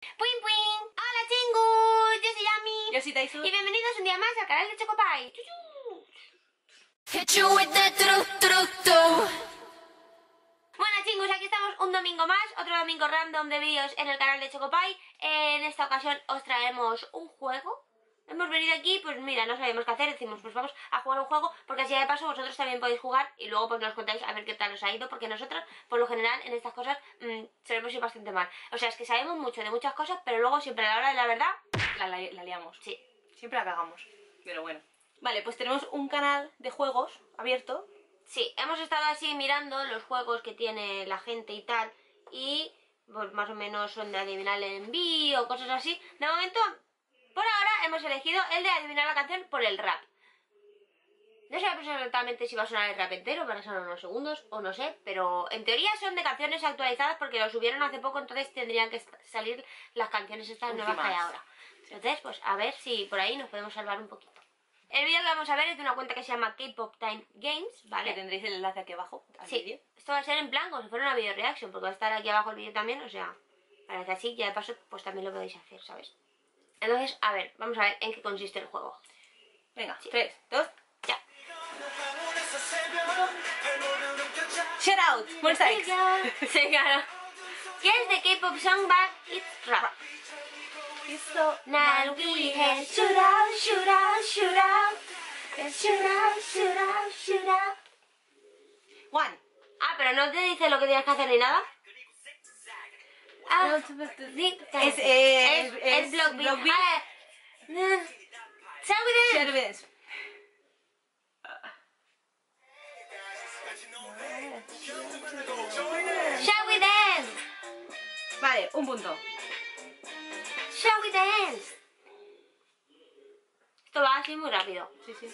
¡Puin, puin! ¡Hola, chingus! Yo soy Yami. Yo soy Taisu. Y bienvenidos un día más al canal de Chocopie. Bueno, chingus, aquí estamos un domingo más, otro domingo random de vídeos en el canal de Chocopie. En esta ocasión os traemos un juego. Hemos venido aquí, pues mira, no sabemos qué hacer, decimos pues vamos a jugar un juego, porque así de paso vosotros también podéis jugar y luego pues nos contáis a ver qué tal os ha ido, porque nosotros, por lo general, en estas cosas solemos ir bastante mal. O sea, es que sabemos mucho de muchas cosas, pero luego siempre a la hora de la verdad La liamos. sí. Siempre la cagamos. Pero bueno. Vale, pues tenemos un canal de juegos abierto. Sí, hemos estado así mirando los juegos que tiene la gente y tal, y pues más o menos son de adivinar el envío, cosas así. De momento, por ahora hemos elegido el de adivinar la canción por el rap. No sé exactamente si va a sonar el rap entero, van a sonar unos segundos o no sé, pero en teoría son de canciones actualizadas porque lo subieron hace poco, entonces tendrían que salir las canciones estas nuevas que hay ahora. Entonces, pues a ver si por ahí nos podemos salvar un poquito. El vídeo que vamos a ver es de una cuenta que se llama K-Pop Time Games, ¿vale? Que tendréis el enlace aquí abajo al Sí, vídeo. esto va a ser en plan como si fuera una video reaction, porque va a estar aquí abajo el vídeo también, o sea, para que así ya de paso pues también lo podéis hacer, ¿sabes? Entonces, a ver, vamos a ver en qué consiste el juego. Venga, Sí. 3, 2, Ya. shout out, Monsta X. Sí, claro. Yes, the K-pop song, but it's rap. Now we can shoot out, shoot out, shoot out. Shoot out, shoot out, shoot out. 1. Ah, pero no te dice lo que tienes que hacer ni nada. Ah, es Block B. Block B. Ah, shall we dance? Shall we dance? Shall we dance? Vale, un punto. Shall we dance? Esto va así muy rápido. Sí, sí.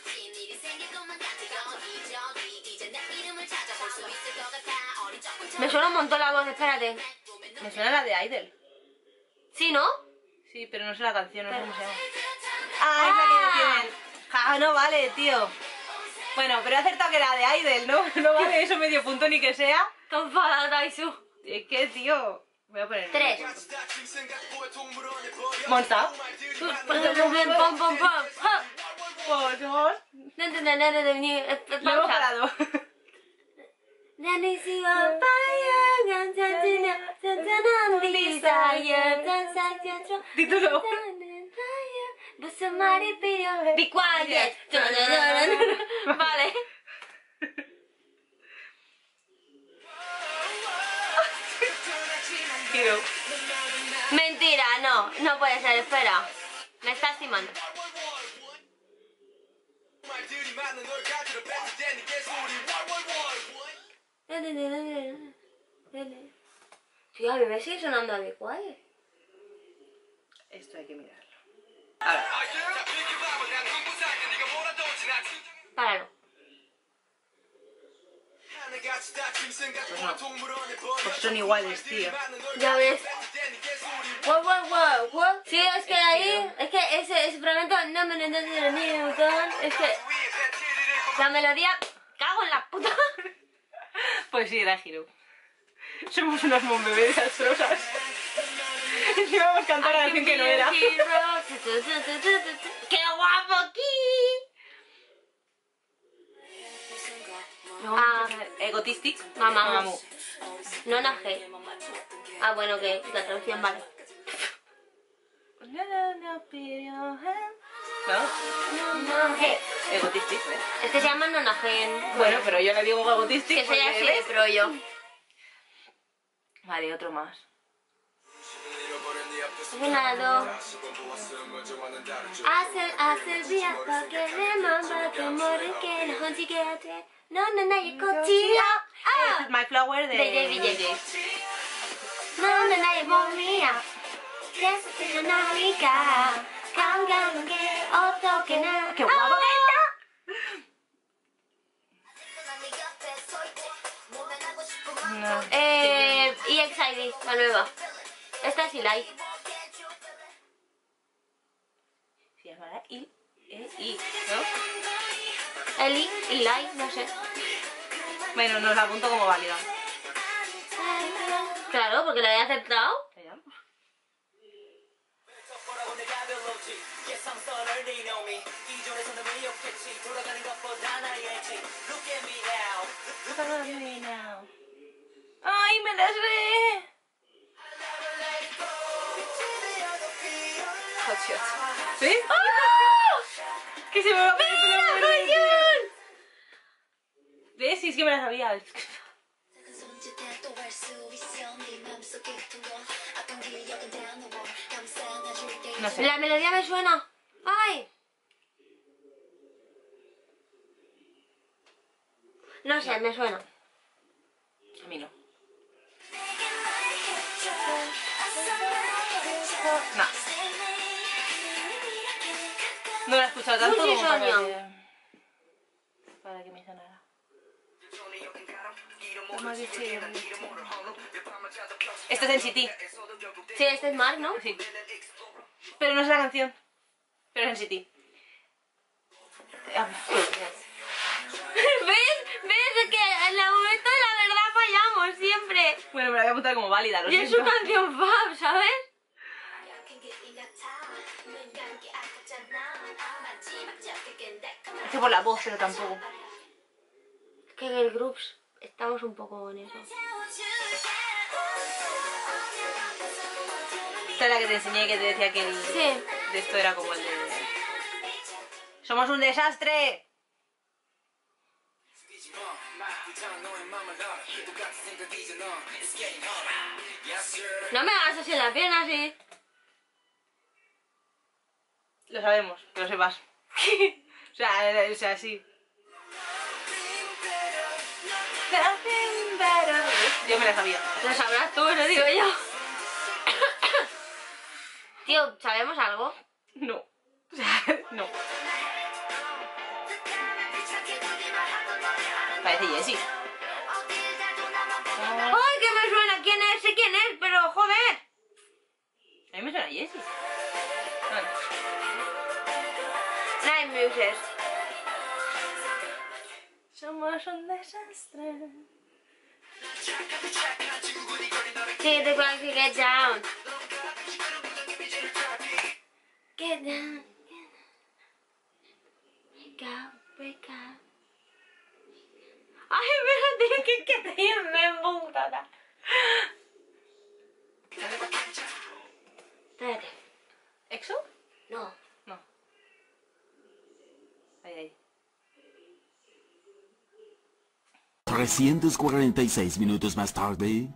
Me suena un montón la voz, espérate. Me suena la de Idol. ¿Sí, no? Sí, pero no sé la canción, no sé cómo se llama. Ah, es la que tienen. Ah, no vale, tío. Bueno, pero he acertado que era de Idol, ¿no? No vale eso medio punto ni que sea. Qué enfadada, Taisu. Es que, tío. Voy a poner. 3. Monsta. Pom, pom, pom. Por favor. Lo hemos parado. Título. Be quiet. Vale. Quiero. Mentira, no. No puede ser, espera. Me estás timando. Tío, a mí me sigue sonando a Be Quiet. Esto hay que mirarlo. Ahora. Páralo. Pues son iguales, tío. Ya ves. Wow, wow, wow, wow. Sí, es que ahí, es que ese fragmento no me lo entiendo de Newton. Es que la melodía, cago en la puta. Pues sí, era Hiro. Somos unas monbebés desastrosas. Encima vamos a cantar la canción que no era. ¡Qué guapo aquí! Ah, Egotistic. Mamamoo. Nona G. Ah, bueno, que la traducción vale. ¿No? Nona G. Egotistic, ¿eh? Es que se llama Nona G. Bueno, pero yo le digo egotistic. Que soy porque, así de ¿ves? pro yo. Vale, otro más. Finado. Hace día porque remember que morir que no consigue. No, no, no, y cochilla. Este es My Flower de JJ. No, no, no, y moría. Que se tiene una rica. Cambia que otro que nada. ¡Qué guapo que está! No. EXID, la nueva. Esta es Eli. Se llamará I, ¿no? Eli, no sé. Bueno, nos la apunto como válida. Claro, porque la he aceptado. Callamos. ¡Ay, me las ve! Hot shots. ¿Sí? ¡Ah! ¡Que se me va a poner el pelo verde! ¿Ves? Sí, es que me la sabía. No sé. La melodía me suena. ¡Ay! No sé, me suena. A mí no. No. No la he escuchado tanto Fuji como Sonyeon. para que me sonara. Esto es NCT. Sí, este es Mark, ¿no? Sí. Pero no es la canción. Pero es NCT. ¿Ves? ¿Ves? Que en el momento de la verdad fallamos siempre. Bueno, me la voy a apuntar como válida, lo Y es siento. su canción fab, ¿sabes? Es que por la voz, pero tampoco. Es que en el Groups estamos un poco en eso. Esta es la que te enseñé que te decía que el Sí. de esto era como el de... ¡Somos un desastre! No me hagas así en la pierna, sí. Lo sabemos, que lo sepas. o sea, sí. Yo me la sabía. Lo sabrás tú, lo digo yo. Tío, ¿sabemos algo? No. O sea, no. Parece Jessie. ¡Ay, que me suena! ¿Quién es? Sé quién es, pero joder. A mí me suena Jessie. Bueno. Nine Muses. Somos un desastre. Sí, the clock to get down. Get down. Wake up, wake up. Ay, espérate, que te me empuntada. Espérate. ¿Exo? No. No. Ahí. 346 minutos más tarde.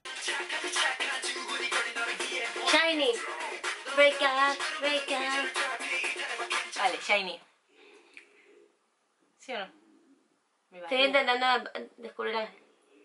Shiny. Wake up, wake up. Vale, Shiny. ¿Sí o no? Me va. Estoy intentando descubrir la...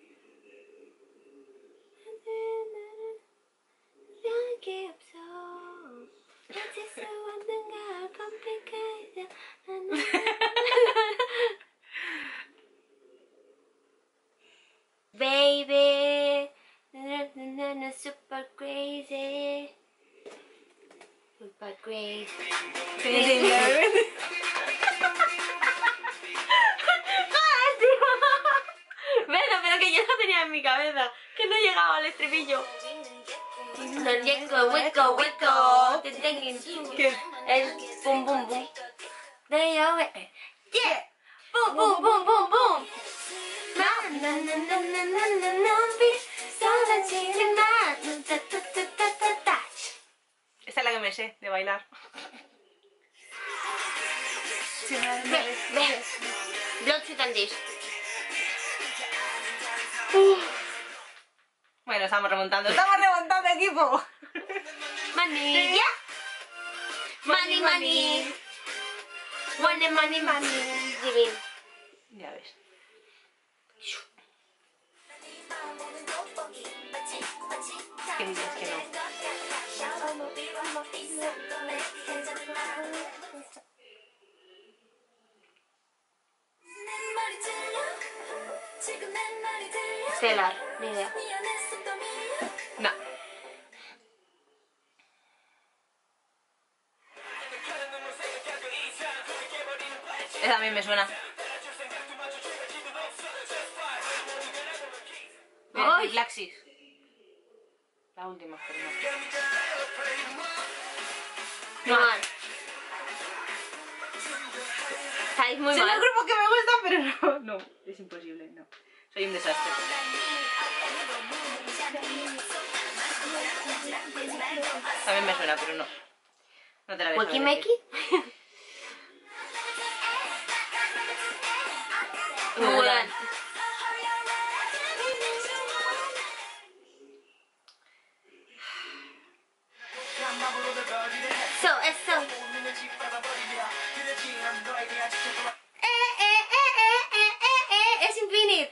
Baby, super crazy, super crazy. Bueno, pero que yo lo tenía en mi cabeza, que no llegaba al estribillo. Hueco, hueco, te tengo. ¿Qué? Es pum, pum, pum. Yeah. Boom, boom, boom, boom, boom. Na, na, na, na, na, na, na, na, sola chilena. Ta, ta, ta, ta, ta, ta. Esta es la que me sé de bailar. Ve. Blood, Sweat and Tears. Bueno, estamos remontando. ¡Estamos remontando, equipo! Money, yeah. Money, money. Money, money, money. Divin. Ya ves. ¿Qué dices que no? Stellar, ni idea. No. Esa también me suena. ¡Ay! Flaxis. La última, pero no. No. Estáis muy Son mal. los grupos que me gustan, pero no, es imposible, no. Soy un desastre. También me suena, pero no. No te la voy a Wiki saber Meki. decir. Mulan. Eso. Es Infinite.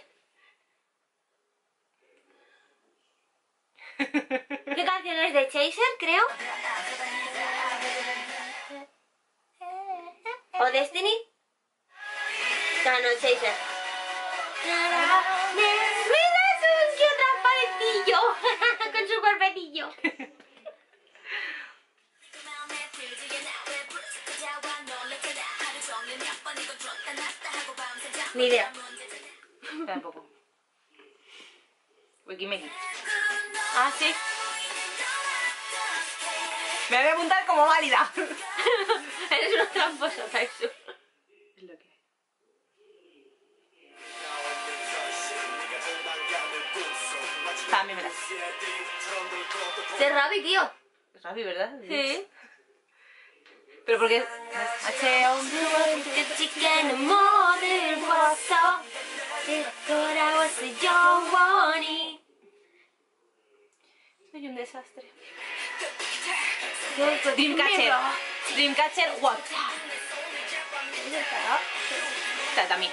¿Qué canción es de Chaser, creo? ¿O Destiny? No, Chaser. ¡Mira qué transparentillo! Con su cuerpetillo. Ni idea. Tampoco. Wikimeki. Ah, sí. Me voy a apuntar como válida. Eres una tramposa, Taisu. Es lo que hay. También me la sé. De Rabbi, tío. Es Rabbi, ¿verdad? Sí. Pero porque... Soy un desastre. Dreamcatcher. Dreamcatcher What? Tatami.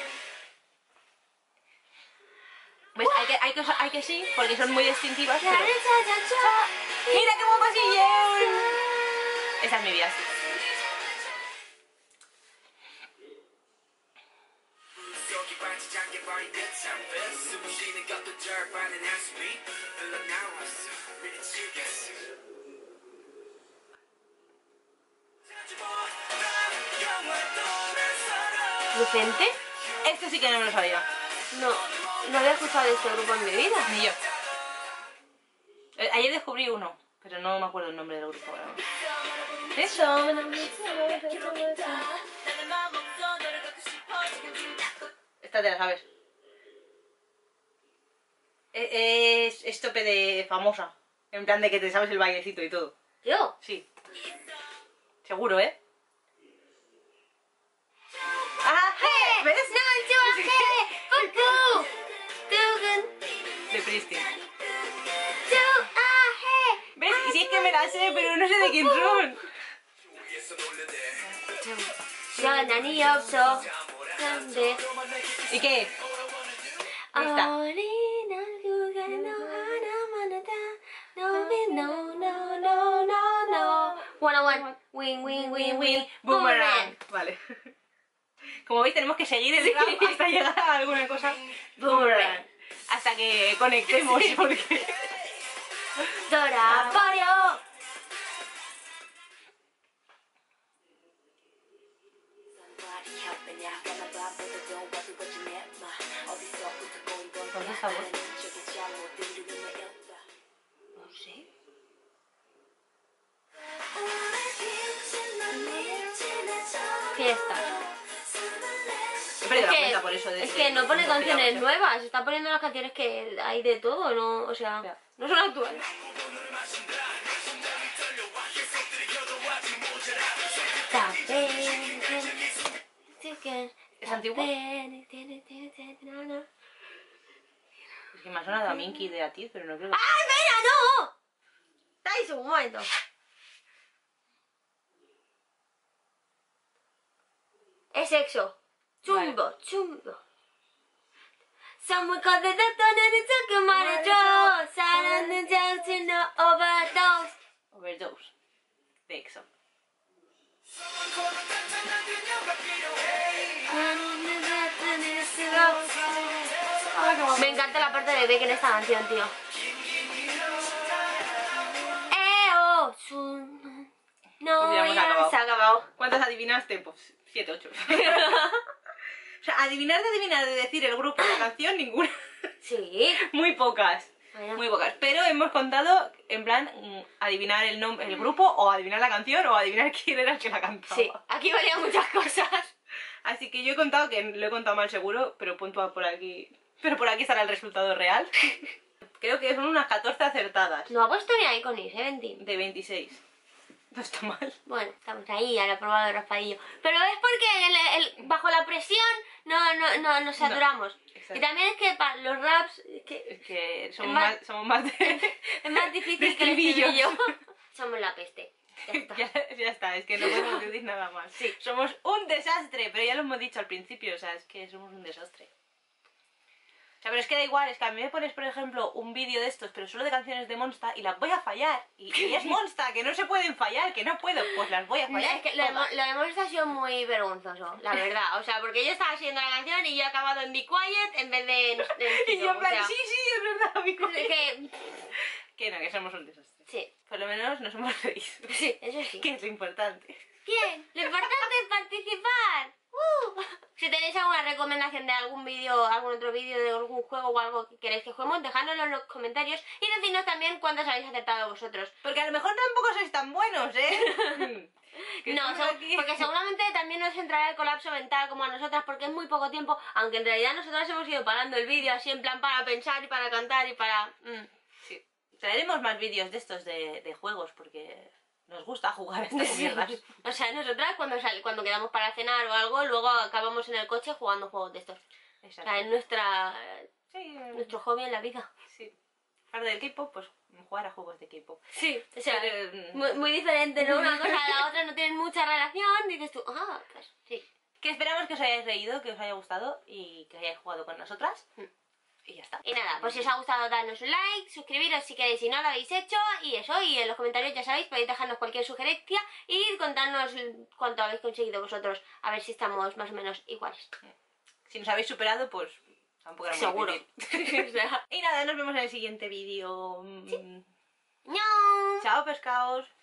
¿Ves? Hay que sí, porque son muy distintivas, pero... ¡Mira qué guapo sillón! Esa es mi vida, sí. ¿Vicente? Esto sí que no me lo sabía. No había escuchado de este grupo en mi vida. Ni yo. Ayer descubrí uno, pero no me acuerdo el nombre del grupo ahora. Eso. Esta te la sabes. Es tope de famosa. En plan de que te sabes el bailecito y todo. ¿Yo? Sí. Seguro, ¿eh? ¡Ah! ¿Ves? De Pristin. ¿Ves? Y si es que me la sé, pero no sé de quién son. ¿Y qué? Esta. Win. Boomerang. Vale. Como veis, tenemos que seguir el rap hasta llegar a alguna cosa. Boomerang. Hasta que conectemos, porque... Dora, Mario. ¿Dónde está vos? No sé. Fiesta. He perdido la cuenta por eso. Es que no pone canciones nuevas, está poniendo las canciones que hay de todo, no, o sea, Ya. no son actuales. ¿Es antiguo? Es que me ha sonado a Minky de Atiz, pero no creo que... ¡Ay, espera, no! Estáis un momento. Es sexo. Chumbo. Someone called the doctor and it took him out of drugs. Silent and just to no overdose. Overdose. De EXO. Me encanta la parte de Beck en esta canción, tío. No, Pues ya hemos ya acabado. se ha acabado. ¿Cuántas adivinaste? Pues 7, 8. O sea, adivinar, de decir el grupo de la canción, ninguna. Sí. Muy pocas. Bueno. Muy pocas. Pero hemos contado, en plan, adivinar el nombre, el grupo, o adivinar la canción, o adivinar quién era el que la cantaba. Sí, aquí valían muchas cosas. Así que yo he contado que lo he contado mal seguro, pero puntual por aquí. Pero por aquí estará el resultado real. Creo que son unas 14 acertadas. No ha puesto ni ahí con Is, 20. De 26. No está mal. Bueno, estamos ahí a la prueba de raspadillo. Pero es porque bajo la presión no nos saturamos. exacto. Y también es que para los raps Es que somos más- más de... es más difícil de que el estribillos. estribillo. Somos la peste. Ya está. ya está, es que no podemos decir nada más. Sí, somos un desastre, pero ya lo hemos dicho al principio, o sea, es que somos un desastre. O sea, pero es que da igual, es que a mí me pones, por ejemplo, un vídeo de estos, pero solo de canciones de Monsta, y las voy a fallar. Y es Monsta, que no se pueden fallar, que no puedo, pues las voy a fallar. Es que lo todas. de Monster ha sido muy vergonzoso, la verdad. O sea, porque yo estaba haciendo la canción y yo he acabado en Be Quiet en vez de en Y yo en plan, o sea, sí, es verdad, amigo. es que... Que no, que somos un desastre. Sí, Por lo menos nos hemos reído. sí, eso sí. Que es lo importante. Bien, lo importante es participar. Si tenéis alguna recomendación de algún vídeo, algún otro vídeo de algún juego o algo que queréis que juguemos, dejádnoslo en los comentarios y decidnos también cuántos habéis acertado vosotros. Porque a lo mejor tampoco sois tan buenos, ¿eh? Que No, estamos aquí. porque seguramente también nos entrará el colapso mental como a nosotras porque es muy poco tiempo, aunque en realidad nosotras hemos ido parando el vídeo así en plan para pensar y para cantar y para... Sí. Traeremos más vídeos de estos de juegos porque nos gusta jugar a estas mierdas. O sea, nosotras cuando quedamos para cenar o algo, luego acabamos en el coche jugando juegos de estos. O Exacto. sea, es Sí, nuestro hobby en la vida. sí. Aparte del K-pop, pues jugar a juegos de K-pop. Sí, o sea, Pero, muy diferente, ¿no? Una cosa a la otra no tienen mucha relación, dices tú, pues sí. Que esperamos que os hayáis reído, que os haya gustado y que hayáis jugado con nosotras. Y ya está. Y nada, pues si os ha gustado dadnos un like, suscribiros si queréis si no lo habéis hecho y eso, y en los comentarios ya sabéis, podéis dejarnos cualquier sugerencia y contarnos cuánto habéis conseguido vosotros, a ver si estamos más o menos iguales. Si nos habéis superado, pues tampoco era muy Seguro. difícil. O sea, Y nada, nos vemos en el siguiente vídeo. ¡ñau! Chao, pescados.